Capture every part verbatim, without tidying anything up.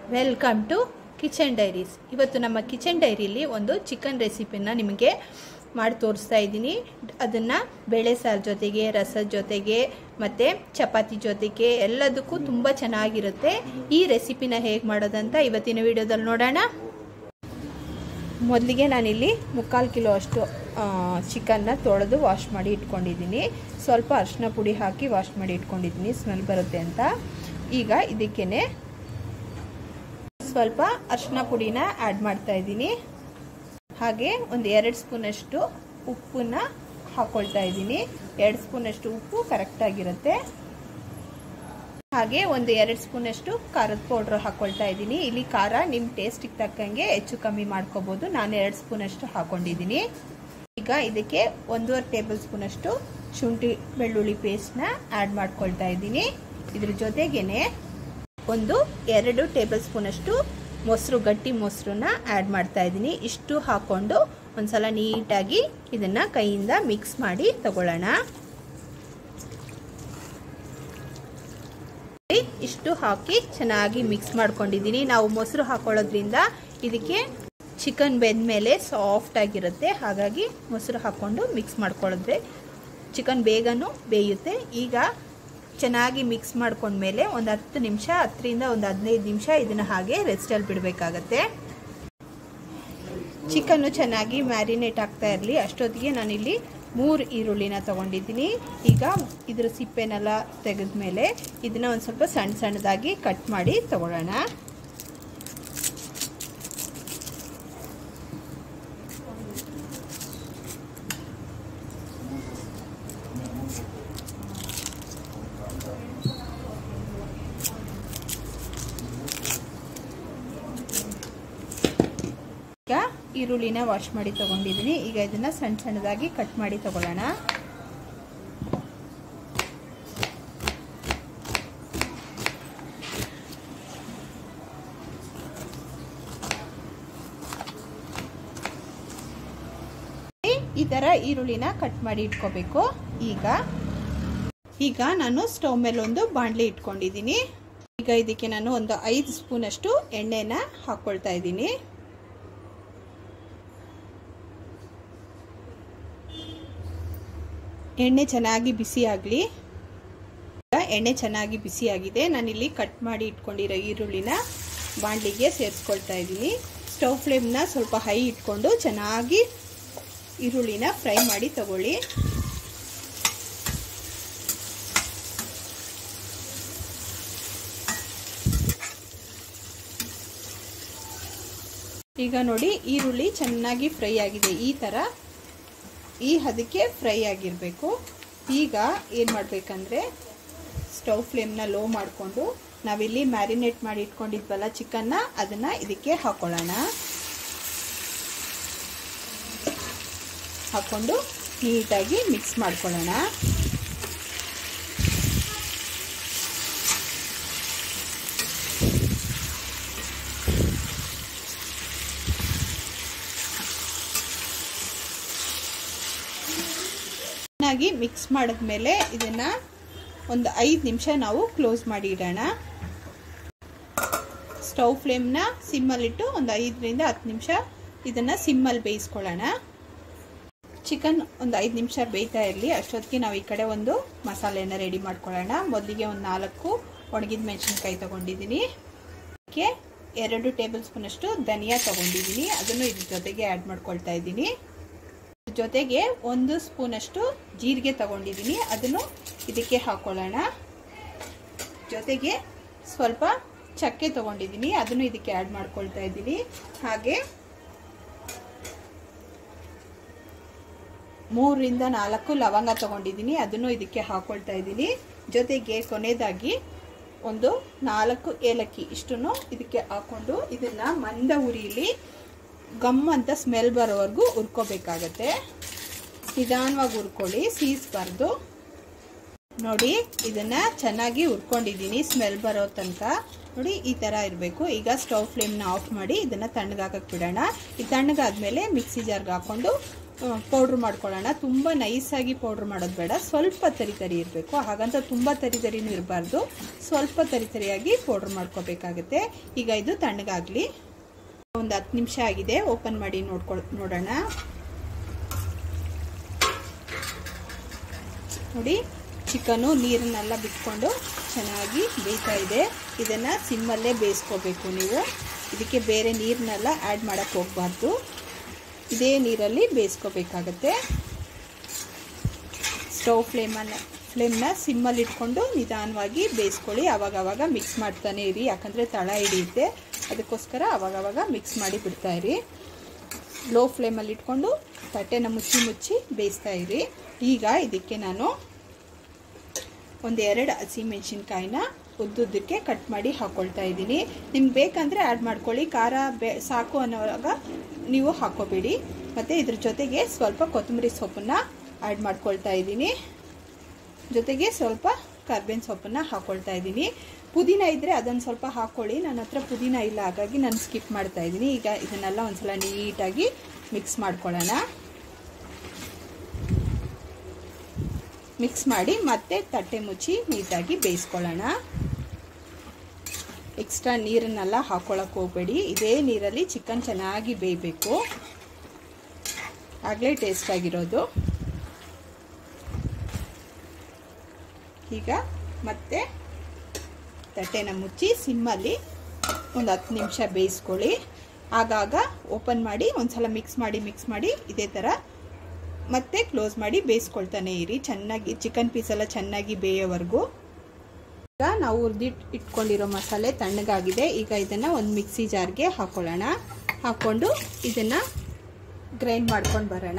Welcome to kitchen diaries. ಇವತ್ತು ನಮ್ಮ kitchen ಡೈರಿಲಿ ಒಂದು ಚಿಕನ್ ರೆಸಿಪಿನ ನಿಮಗೆ ಮಾಡಿ ತೋರಿಸ್ತಾ ಇದ್ದೀನಿ. ಅದನ್ನು ಬೇಳೆ ಸಾರು ಜೊತೆಗೆ, ರಸದ ಜೊತೆಗೆ ಮತ್ತು ಚಪಾತಿ ಜೊತೆಗೆ ಎಲ್ಲದಕ್ಕೂ ತುಂಬ ಚೆನ್ನಾಗಿರುತ್ತೆ. ಈ ರೆಸಿಪಿನ ಹೇಗೆ ಮಾಡೋದಂತ ಇವತ್ತಿನ ವಿಡಿಯೋದಲ್ಲಿ ನೋಡೋಣ. ಮೊದಲಿಗೆ ನಾನಿಲ್ಲಿ ಮುಕ್ಕಾಲು ಕಿಲೋ ಅಷ್ಟು ಚಿಕನ್ನ ತೊಳೆದು ವಾಶ್ ಮಾಡಿ ಇಟ್ಕೊಂಡಿದ್ದೀನಿ. ಸ್ವಲ್ಪ ಅರಿಶಿನ ಪುಡಿ ಹಾಕಿ ವಾಶ್ ಮಾಡಿ ಇಟ್ಕೊಂಡಿದ್ದೀನಿ, ಸ್ಮೆಲ್ ಬರುತ್ತೆ ಅಂತ. ಈಗ ಇದಕ್ಕೇನೆ ಸ್ವಲ್ಪ ಅರಿಶಿನ ಪುಡಿನ ಆ್ಯಡ್ ಮಾಡ್ತಾ ಇದ್ದೀನಿ. ಹಾಗೆ ಒಂದು ಎರಡು ಸ್ಪೂನಷ್ಟು ಉಪ್ಪನ್ನ ಹಾಕ್ಕೊಳ್ತಾ ಇದ್ದೀನಿ. ಎರಡು ಸ್ಪೂನಷ್ಟು ಉಪ್ಪು ಕರೆಕ್ಟಾಗಿರುತ್ತೆ. ಹಾಗೆ ಒಂದು ಎರಡು ಸ್ಪೂನಷ್ಟು ಖಾರದ ಪೌಡ್ರ್ ಹಾಕ್ಕೊಳ್ತಾ ಇದ್ದೀನಿ. ಇಲ್ಲಿ ಖಾರ ನಿಮ್ಮ ಟೇಸ್ಟಿಗೆ ತಕ್ಕಂಗೆ ಹೆಚ್ಚು ಕಮ್ಮಿ ಮಾಡ್ಕೋಬೋದು. ನಾನು ಎರಡು ಸ್ಪೂನಷ್ಟು ಹಾಕ್ಕೊಂಡಿದ್ದೀನಿ. ಈಗ ಇದಕ್ಕೆ ಒಂದೂವರೆ ಟೇಬಲ್ ಸ್ಪೂನಷ್ಟು ಶುಂಠಿ ಬೆಳ್ಳುಳ್ಳಿ ಪೇಸ್ಟ್ನ ಆ್ಯಡ್ ಮಾಡ್ಕೊಳ್ತಾ ಇದ್ದೀನಿ. ಇದ್ರ ಜೊತೆಗೇನೆ ಒಂದು ಎರಡು ಟೇಬಲ್ ಸ್ಪೂನಷ್ಟು ಮೊಸರು, ಗಟ್ಟಿ ಮೊಸರನ್ನ ಆ್ಯಡ್ ಮಾಡ್ತಾ ಇದ್ದೀನಿ. ಇಷ್ಟು ಹಾಕ್ಕೊಂಡು ಒಂದ್ಸಲ ನೀಟಾಗಿ ಇದನ್ನು ಕೈಯಿಂದ ಮಿಕ್ಸ್ ಮಾಡಿ ತಗೊಳ್ಳೋಣ. ಇಷ್ಟು ಹಾಕಿ ಚೆನ್ನಾಗಿ ಮಿಕ್ಸ್ ಮಾಡ್ಕೊಂಡಿದ್ದೀನಿ. ನಾವು ಮೊಸರು ಹಾಕೊಳ್ಳೋದ್ರಿಂದ ಇದಕ್ಕೆ ಚಿಕನ್ ಬೆಂದ ಮೇಲೆ ಸಾಫ್ಟ್ ಆಗಿರುತ್ತೆ. ಹಾಗಾಗಿ ಮೊಸರು ಹಾಕ್ಕೊಂಡು ಮಿಕ್ಸ್ ಮಾಡ್ಕೊಳ್ಳೋದ್ರೆ ಚಿಕನ್ ಬೇಗನೂ ಬೇಯುತ್ತೆ. ಈಗ ಚೆನ್ನಾಗಿ ಮಿಕ್ಸ್ ಮಾಡ್ಕೊಂಡ್ಮೇಲೆ ಒಂದು ಹತ್ತು ನಿಮಿಷ ಹತ್ತರಿಂದ ಒಂದು ಹದಿನೈದು ನಿಮಿಷ ಇದನ್ನು ಹಾಗೆ ರೆಸ್ಟಲ್ಲಿ ಬಿಡಬೇಕಾಗತ್ತೆ. ಚಿಕನ್ನು ಚೆನ್ನಾಗಿ ಮ್ಯಾರಿನೇಟ್ ಆಗ್ತಾ ಇರಲಿ ಅಷ್ಟೊತ್ತಿಗೆ ನಾನಿಲ್ಲಿ ಮೂರು ಈರುಳ್ಳಿನ ತೊಗೊಂಡಿದ್ದೀನಿ. ಈಗ ಇದ್ರ ಸಿಪ್ಪೆನೆಲ್ಲ ತೆಗೆದ್ಮೇಲೆ ಇದನ್ನು ಒಂದು ಸ್ವಲ್ಪ ಸಣ್ಣ ಸಣ್ಣದಾಗಿ ಕಟ್ ಮಾಡಿ ತಗೊಳ್ಳೋಣ. ಈಗ ಈರುಳ್ಳಿನ ವಾಶ್ ಮಾಡಿ ತಗೊಂಡಿದ್ದೀನಿ. ಈಗ ಇದನ್ನ ಸಣ್ಣ ಸಣ್ಣದಾಗಿ ಕಟ್ ಮಾಡಿ ತಗೊಳ್ಳೋಣ. ಈ ತರ ಈರುಳ್ಳಿನ ಕಟ್ ಮಾಡಿ ಇಟ್ಕೋಬೇಕು. ಈಗ ಈಗ ನಾನು ಸ್ಟವ್ ಮೇಲೆ ಒಂದು ಬಾಣಲೆ ಇಟ್ಕೊಂಡಿದ್ದೀನಿ. ಈಗ ಇದಕ್ಕೆ ನಾನು ಒಂದು ಐದು ಸ್ಪೂನ್ ಅಷ್ಟು ಎಣ್ಣೆನ ಹಾಕೊಳ್ತಾ ಇದ್ದೀನಿ. ಎಣ್ಣೆ ಚೆನ್ನಾಗಿ ಬಿಸಿ ಆಗಲಿ. ಎಣ್ಣೆ ಚೆನ್ನಾಗಿ ಬಿಸಿ ಆಗಿದೆ. ನಾನಿಲ್ಲಿ ಕಟ್ ಮಾಡಿ ಇಟ್ಕೊಂಡಿರೋ ಈರುಳ್ಳಿನ ಬಾಣಲಿಗೆ ಸೇರಿಸ್ಕೊಳ್ತಾ ಇದ್ದೀನಿ. ಸ್ಟವ್ ಫ್ಲೇಮ್ನ ಸ್ವಲ್ಪ ಹೈ ಇಟ್ಕೊಂಡು ಚೆನ್ನಾಗಿ ಈರುಳ್ಳಿನ ಫ್ರೈ ಮಾಡಿ ತಗೊಳ್ಳಿ. ಈಗ ನೋಡಿ ಈರುಳ್ಳಿ ಚೆನ್ನಾಗಿ ಫ್ರೈ ಆಗಿದೆ. ಈ ಥರ ಈ ಹದಕ್ಕೆ ಫ್ರೈ ಆಗಿರಬೇಕು. ಈಗ ಏನು ಮಾಡಬೇಕಂದ್ರೆ ಸ್ಟವ್ ಫ್ಲೇಮ್ನ ಲೋ ಮಾಡಿಕೊಂಡು ನಾವಿಲ್ಲಿ ಮ್ಯಾರಿನೇಟ್ ಮಾಡಿ ಇಟ್ಕೊಂಡಿದ್ವಲ್ಲ ಚಿಕನ್ನ, ಅದನ್ನು ಇದಕ್ಕೆ ಹಾಕೊಳ್ಳೋಣ. ಹಾಕ್ಕೊಂಡು ನೀಟಾಗಿ ಮಿಕ್ಸ್ ಮಾಡ್ಕೊಳ್ಳೋಣ. ಚೆನ್ನಾಗಿ ಮಿಕ್ಸ್ ಮಾಡಿದ್ಮೇಲೆ ಇದನ್ನು ಒಂದು ಐದು ನಿಮಿಷ ನಾವು ಕ್ಲೋಸ್ ಮಾಡಿ ಇಡೋಣ. ಸ್ಟವ್ ಫ್ಲೇಮ್ನ ಸಿಮ್ಮಲ್ಲಿಟ್ಟು ಒಂದು ಐದರಿಂದ ಹತ್ತು ನಿಮಿಷ ಇದನ್ನು ಸಿಮ್ಮಲ್ಲಿ ಬೇಯಿಸ್ಕೊಳ್ಳೋಣ. ಚಿಕನ್ ಒಂದು ಐದು ನಿಮಿಷ ಬೇಯ್ತಾ ಇರಲಿ ಅಷ್ಟೊತ್ತಿಗೆ ನಾವು ಈ ಕಡೆ ಒಂದು ಮಸಾಲೆನ ರೆಡಿ ಮಾಡ್ಕೊಳ್ಳೋಣ. ಮೊದಲಿಗೆ ಒಂದು ನಾಲ್ಕು ಒಣಗಿದ ಮೆಣಸಿನ್ಕಾಯಿ ತೊಗೊಂಡಿದ್ದೀನಿ. ಅದಕ್ಕೆ ಎರಡು ಟೇಬಲ್ ಸ್ಪೂನಷ್ಟು ಧನಿಯಾ ತೊಗೊಂಡಿದ್ದೀನಿ. ಅದನ್ನು ಇದ್ರ ಜೊತೆಗೆ ಆ್ಯಡ್ ಮಾಡ್ಕೊಳ್ತಾ ಇದ್ದೀನಿ. ಜೊತೆಗೆ ಒಂದು ಸ್ಪೂನಷ್ಟು ಜೀರಿಗೆ ತಗೊಂಡಿದ್ದೀನಿ. ಅದನ್ನು ಇದಕ್ಕೆ ಹಾಕೊಳ್ಳೋಣ. ಜೊತೆಗೆ ಸ್ವಲ್ಪ ಚಕ್ಕೆ ತಗೊಂಡಿದ್ದೀನಿ. ಅದನ್ನು ಇದಕ್ಕೆ ಆ್ಯಡ್ ಮಾಡ್ಕೊಳ್ತಾ ಇದ್ದೀನಿ. ಹಾಗೆ ಮೂರರಿಂದ ನಾಲ್ಕು ಲವಂಗ ತಗೊಂಡಿದ್ದೀನಿ. ಅದನ್ನು ಇದಕ್ಕೆ ಹಾಕೊಳ್ತಾ ಇದ್ದೀನಿ. ಜೊತೆಗೆ ಕೊನೆಯದಾಗಿ ಒಂದು ನಾಲ್ಕು ಏಲಕ್ಕಿ ಇಷ್ಟನ್ನು ಇದಕ್ಕೆ ಹಾಕೊಂಡು ಇದನ್ನು ಮಂದ ಉರಿಯಲ್ಲಿ ಗಮ್ ಅಂತ ಸ್ಮೆಲ್ ಬರೋವರೆಗೂ ಹುರ್ಕೋಬೇಕಾಗತ್ತೆ. ನಿಧಾನವಾಗಿ ಹುರ್ಕೊಳ್ಳಿ, ಸೀಸ್ಬಾರ್ದು. ನೋಡಿ ಇದನ್ನು ಚೆನ್ನಾಗಿ ಹುರ್ಕೊಂಡಿದ್ದೀನಿ ಸ್ಮೆಲ್ ಬರೋ ತನಕ. ನೋಡಿ ಈ ಥರ ಇರಬೇಕು. ಈಗ ಸ್ಟವ್ ಫ್ಲೇಮ್ನ ಆಫ್ ಮಾಡಿ ಇದನ್ನು ತಣ್ಣಗಾಕಕ್ಕೆ ಬಿಡೋಣ. ಈ ತಣ್ಣಗಾದ್ಮೇಲೆ ಮಿಕ್ಸಿ ಜಾರ್ಗೆ ಹಾಕ್ಕೊಂಡು ಪೌಡ್ರ್ ಮಾಡ್ಕೊಳ್ಳೋಣ. ತುಂಬ ನೈಸಾಗಿ ಪೌಡ್ರ್ ಮಾಡೋದು ಬೇಡ, ಸ್ವಲ್ಪ ತರಿ ತರಿ ಇರಬೇಕು. ಹಾಗಂತ ತುಂಬ ತರಿ ತರಿನೂ ಇರಬಾರ್ದು, ಸ್ವಲ್ಪ ತರಿ ತರಿಯಾಗಿ ಪೌಡ್ರ್ ಮಾಡ್ಕೋಬೇಕಾಗುತ್ತೆ. ಈಗ ಇದು ತಣ್ಣಗಾಗಲಿ. ಒಂದು ಹತ್ತು ನಿಮಿಷ ಆಗಿದೆ, ಓಪನ್ ಮಾಡಿ ನೋಡ್ಕೊಳ್ ನೋಡೋಣ. ನೋಡಿ, ಚಿಕನ್ನು ನೀರನ್ನೆಲ್ಲ ಬಿಟ್ಕೊಂಡು ಚೆನ್ನಾಗಿ ಬೇಯ್ತಾ ಇದೆ. ಇದನ್ನು ಸಿಮ್ಮಲ್ಲೇ ಬೇಯಿಸ್ಕೋಬೇಕು ನೀವು. ಇದಕ್ಕೆ ಬೇರೆ ನೀರನ್ನೆಲ್ಲ ಆ್ಯಡ್ ಮಾಡೋಕ್ಕೆ ಹೋಗಬಾರ್ದು, ಇದೇ ನೀರಲ್ಲಿ ಬೇಯಿಸ್ಕೋಬೇಕಾಗತ್ತೆ. ಸ್ಟವ್ ಫ್ಲೇಮನ್ನು ಫ್ಲೇಮ್ನ ಸಿಮ್ಮಲ್ಲಿ ಇಟ್ಕೊಂಡು ನಿಧಾನವಾಗಿ ಬೇಯಿಸ್ಕೊಳ್ಳಿ. ಆವಾಗವಾಗ ಮಿಕ್ಸ್ ಮಾಡ್ತಾನೆ ಇರಿ, ಯಾಕಂದರೆ ತಳ ಹಿಡಿಯುತ್ತೆ. ಅದಕ್ಕೋಸ್ಕರ ಆವಾಗವಾಗ ಮಿಕ್ಸ್ ಮಾಡಿ ಬಿಡ್ತಾ ಇರಿ. ಲೋ ಫ್ಲೇಮಲ್ಲಿ ಇಟ್ಕೊಂಡು ತಟ್ಟೆನ ಮುಚ್ಚಿ ಮುಚ್ಚಿ ಬೇಯಿಸ್ತಾ ಇರಿ. ಈಗ ಇದಕ್ಕೆ ನಾನು ಒಂದು ಎರಡು ಹಸಿಮೆಣಸಿನ್ಕಾಯಿನ ಉದ್ದುದ್ದಕ್ಕೆ ಕಟ್ ಮಾಡಿ ಹಾಕ್ಕೊಳ್ತಾ ಇದ್ದೀನಿ. ನಿಮ್ಗೆ ಬೇಕಂದರೆ ಆ್ಯಡ್ ಮಾಡ್ಕೊಳ್ಳಿ, ಖಾರ ಬೇ ಸಾಕು ಅನ್ನೋವಾಗ ನೀವು ಹಾಕ್ಕೋಬೇಡಿ. ಮತ್ತು ಇದ್ರ ಜೊತೆಗೆ ಸ್ವಲ್ಪ ಕೊತ್ತಂಬರಿ ಸೊಪ್ಪನ್ನು ಆ್ಯಡ್ ಮಾಡ್ಕೊಳ್ತಾ ಇದ್ದೀನಿ. ಜೊತೆಗೆ ಸ್ವಲ್ಪ ಕರ್ಬೇವಿನ ಸೊಪ್ಪನ್ನು ಹಾಕ್ಕೊಳ್ತಾ ಇದ್ದೀನಿ. ಪುದೀನ ಇದ್ದರೆ ಅದನ್ನು ಸ್ವಲ್ಪ ಹಾಕ್ಕೊಳ್ಳಿ. ನನ್ನ ಹತ್ರ ಪುದೀನ ಇಲ್ಲ, ಹಾಗಾಗಿ ನಾನು ಸ್ಕಿಪ್ ಮಾಡ್ತಾ ಇದ್ದೀನಿ. ಈಗ ಇದನ್ನೆಲ್ಲ ಒಂದ್ಸಲ ನೀಟಾಗಿ ಮಿಕ್ಸ್ ಮಾಡ್ಕೊಳ್ಳೋಣ. ಮಿಕ್ಸ್ ಮಾಡಿ ಮತ್ತೆ ತಟ್ಟೆ ಮುಚ್ಚಿ ನೀಟಾಗಿ ಬೇಯಿಸ್ಕೊಳ್ಳೋಣ. ಎಕ್ಸ್ಟ್ರಾ ನೀರನ್ನೆಲ್ಲ ಹಾಕ್ಕೊಳ್ಳೋಕೆ ಹೋಗಬೇಡಿ, ಇದೇ ನೀರಲ್ಲಿ ಚಿಕನ್ ಚೆನ್ನಾಗಿ ಬೇಯಬೇಕು, ಆಗಲೇ ಟೇಸ್ಟ್ ಆಗಿರೋದು. ಈಗ ಮತ್ತೆ ತಟ್ಟೆನ ಮುಚ್ಚಿ ಸಿಮ್ಮಲ್ಲಿ ಒಂದು ಹತ್ತು ನಿಮಿಷ ಬೇಯಿಸ್ಕೊಳ್ಳಿ. ಆಗಾಗ ಓಪನ್ ಮಾಡಿ ಒಂದ್ಸಲ ಮಿಕ್ಸ್ ಮಾಡಿ ಮಿಕ್ಸ್ ಮಾಡಿ ಇದೇ ಥರ ಮತ್ತೆ ಕ್ಲೋಸ್ ಮಾಡಿ ಬೇಯಿಸ್ಕೊಳ್ತಾನೆ ಇರಿ, ಚೆನ್ನಾಗಿ ಚಿಕನ್ ಪೀಸೆಲ್ಲ ಚೆನ್ನಾಗಿ ಬೇಯೋವರೆಗೂ. ಈಗ ನಾವು ಹುರಿದಿಟ್ಟು ಇಟ್ಕೊಂಡಿರೋ ಮಸಾಲೆ ತಣ್ಣಗಾಗಿದೆ. ಈಗ ಇದನ್ನು ಒಂದು ಮಿಕ್ಸಿ ಜಾರ್ಗೆ ಹಾಕ್ಕೊಳ್ಳೋಣ. ಹಾಕ್ಕೊಂಡು ಇದನ್ನು ಗ್ರೈಂಡ್ ಮಾಡ್ಕೊಂಡು ಬರೋಣ.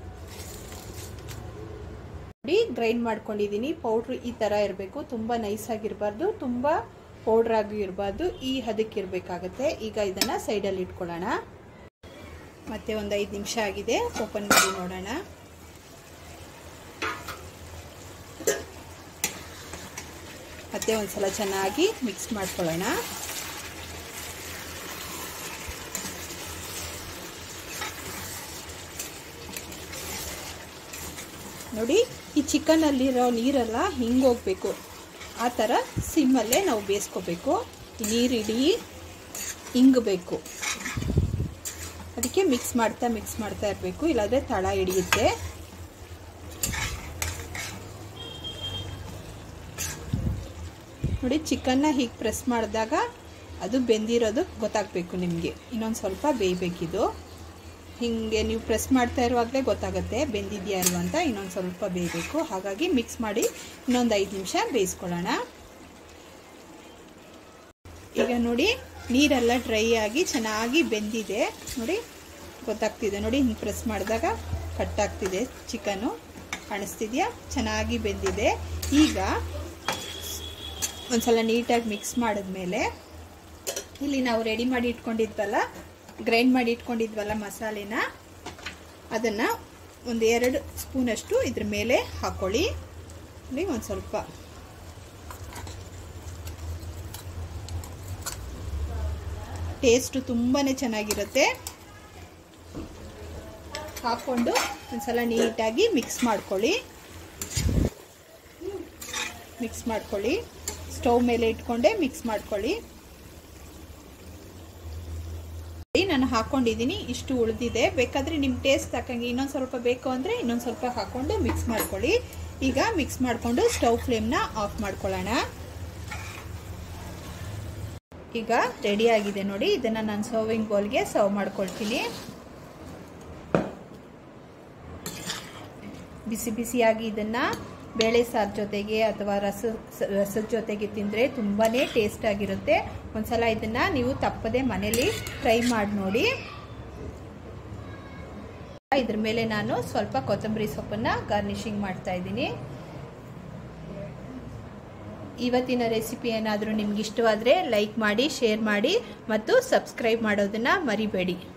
ನೋಡಿ, ಗ್ರೈಂಡ್ ಮಾಡ್ಕೊಂಡಿದ್ದೀನಿ. ಪೌಡ್ರ್ ಈ ಥರ ಇರಬೇಕು, ತುಂಬ ನೈಸಾಗಿರಬಾರ್ದು, ತುಂಬ ಪೌಡ್ರಾಗಿ ಇರಬಾರ್ದು, ಈ ಹದಕ್ಕಿರಬೇಕಾಗತ್ತೆ. ಈಗ ಇದನ್ನು ಸೈಡಲ್ಲಿ ಇಟ್ಕೊಳ್ಳೋಣ. ಮತ್ತೆ ಒಂದು ಐದು ನಿಮಿಷ ಆಗಿದೆ, ಓಪನ್ ಮಾಡಿ ನೋಡೋಣ. ಮತ್ತೆ ಒಂದ್ಸಲ ಚೆನ್ನಾಗಿ ಮಿಕ್ಸ್ ಮಾಡ್ಕೊಳ್ಳೋಣ. ನೋಡಿ, ಈ ಚಿಕನಲ್ಲಿರೋ ನೀರೆಲ್ಲ ಹಿಂಗೆ ಹೋಗಬೇಕು, ಆ ಥರ ಸಿಮ್ಮಲ್ಲೇ ನಾವು ಬೇಯಿಸ್ಕೋಬೇಕು. ನೀರು ಇಡೀ ಹಿಂಗಬೇಕು, ಅದಕ್ಕೆ ಮಿಕ್ಸ್ ಮಾಡ್ತಾ ಮಿಕ್ಸ್ ಮಾಡ್ತಾ ಇರಬೇಕು, ಇಲ್ಲಾಂದರೆ ತಳ ಹಿಡಿಯುತ್ತೆ. ನೋಡಿ, ಚಿಕನ್ನ ಹೀಗೆ ಪ್ರೆಸ್ ಮಾಡಿದಾಗ ಅದು ಬೆಂದಿರೋದು ಗೊತ್ತಾಗಬೇಕು ನಿಮಗೆ. ಇನ್ನೊಂದು ಸ್ವಲ್ಪ ಬೇಯಬೇಕಿದು. ಹೀಗೆ ನೀವು ಪ್ರೆಸ್ ಮಾಡ್ತಾ ಇರುವಾಗಲೇ ಗೊತ್ತಾಗುತ್ತೆ ಬೆಂದಿದೆಯಾ ಅಲ್ವಾ ಅಂತ. ಇನ್ನೊಂದು ಸ್ವಲ್ಪ ಬೇಯಬೇಕು, ಹಾಗಾಗಿ ಮಿಕ್ಸ್ ಮಾಡಿ ಇನ್ನೊಂದು ಐದು ನಿಮಿಷ ಬೇಯಿಸ್ಕೊಳ್ಳೋಣ. ಈಗ ನೋಡಿ, ನೀರೆಲ್ಲ ಡ್ರೈ ಆಗಿ ಚೆನ್ನಾಗಿ ಬೆಂದಿದೆ. ನೋಡಿ, ಗೊತ್ತಾಗ್ತಿದೆ. ನೋಡಿ, ಹಿಂಗೆ ಪ್ರೆಸ್ ಮಾಡಿದಾಗ ಕಟ್ ಆಗ್ತಿದೆ ಚಿಕನ್ನು, ಕಾಣಿಸ್ತಿದೆಯಾ? ಚೆನ್ನಾಗಿ ಬೆಂದಿದೆ. ಈಗ ಒಂದ್ಸಲ ನೀಟಾಗಿ ಮಿಕ್ಸ್ ಮಾಡಿದ್ಮೇಲೆ ಇಲ್ಲಿ ನಾವು ರೆಡಿ ಮಾಡಿ ಇಟ್ಕೊಂಡಿದ್ವಲ್ಲ, ಗ್ರೈಂಡ್ ಮಾಡಿ ಇಟ್ಕೊಂಡಿದ್ವಲ್ಲ ಮಸಾಲೆನ, ಅದನ್ನು ಒಂದು ಎರಡು ಸ್ಪೂನಷ್ಟು ಇದ್ರ ಮೇಲೆ ಹಾಕ್ಕೊಳ್ಳಿ. ನೋಡಿ, ಒಂದು ಸ್ವಲ್ಪ ಟೇಸ್ಟು ತುಂಬಾ ಚೆನ್ನಾಗಿರುತ್ತೆ. ಹಾಕ್ಕೊಂಡು ಒಂದ್ಸಲ ನೀಟಾಗಿ ಮಿಕ್ಸ್ ಮಾಡ್ಕೊಳ್ಳಿ. ಮಿಕ್ಸ್ ಮಾಡ್ಕೊಳ್ಳಿ, ಸ್ಟವ್ ಮೇಲೆ ಇಟ್ಕೊಂಡೆ ಮಿಕ್ಸ್ ಮಾಡ್ಕೊಳ್ಳಿ. ನಾನು ಹಾಕ್ಕೊಂಡಿದ್ದೀನಿ, ಇಷ್ಟು ಉಳಿದಿದೆ. ಬೇಕಾದರೆ ನಿಮ್ಮ ಟೇಸ್ಟ್ ತಕ್ಕಂಗೆ ಇನ್ನೊಂದು ಸ್ವಲ್ಪ ಬೇಕು ಅಂದರೆ ಇನ್ನೊಂದು ಸ್ವಲ್ಪ ಹಾಕ್ಕೊಂಡು ಮಿಕ್ಸ್ ಮಾಡ್ಕೊಳ್ಳಿ. ಈಗ ಮಿಕ್ಸ್ ಮಾಡಿಕೊಂಡು ಸ್ಟವ್ ಫ್ಲೇಮ್ನ ಆಫ್ ಮಾಡ್ಕೊಳ್ಳೋಣ. ಈಗ ರೆಡಿ ಆಗಿದೆ ನೋಡಿ. ಇದನ್ನು ನಾನು ಸರ್ವಿಂಗ್ ಬೌಲ್ಗೆ ಸರ್ವ್ ಮಾಡ್ಕೊಳ್ತೀನಿ. ಬಿಸಿ ಬಿಸಿಯಾಗಿ ಇದನ್ನು ಬೇಳೆ ಸಾರು ಜೊತೆಗೆ ಅಥವಾ ರಸ ರಸದ ಜೊತೆಗೆ ತಿಂದರೆ ತುಂಬಾ ಟೇಸ್ಟ್ ಆಗಿರುತ್ತೆ. ಒಂದ್ಸಲ ಇದನ್ನು ನೀವು ತಪ್ಪದೆ ಮನೇಲಿ ಟ್ರೈ ಮಾಡಿ ನೋಡಿ. ಇದ್ರ ಮೇಲೆ ನಾನು ಸ್ವಲ್ಪ ಕೊತ್ತಂಬರಿ ಸೊಪ್ಪನ್ನು ಗಾರ್ನಿಷಿಂಗ್ ಮಾಡ್ತಾ ಇದ್ದೀನಿ. ಇವತ್ತಿನ ರೆಸಿಪಿ ಏನಾದರೂ ನಿಮ್ಗೆ ಇಷ್ಟವಾದರೆ ಲೈಕ್ ಮಾಡಿ, ಶೇರ್ ಮಾಡಿ ಮತ್ತು ಸಬ್ಸ್ಕ್ರೈಬ್ ಮಾಡೋದನ್ನು ಮರಿಬೇಡಿ.